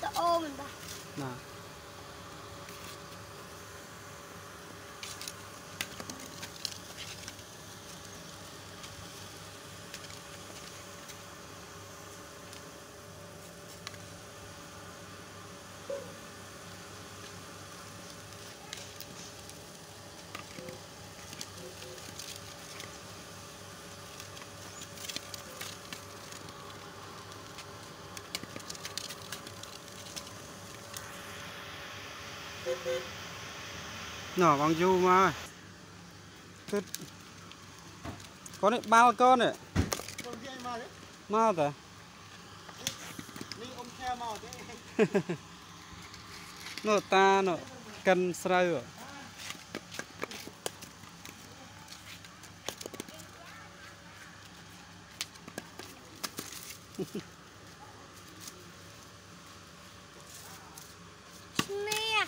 ô mình bà nè nhỏ bằng du mà có đấy bao con này mau rồi nó ta nó cần sợi rồi nè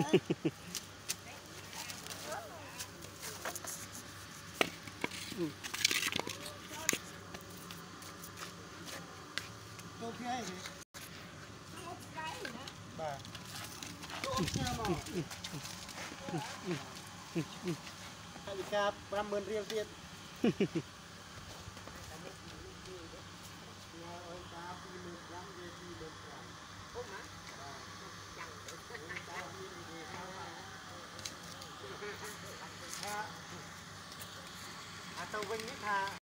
bà đi cạp 50 riêng tiền tàu vinh nhất hà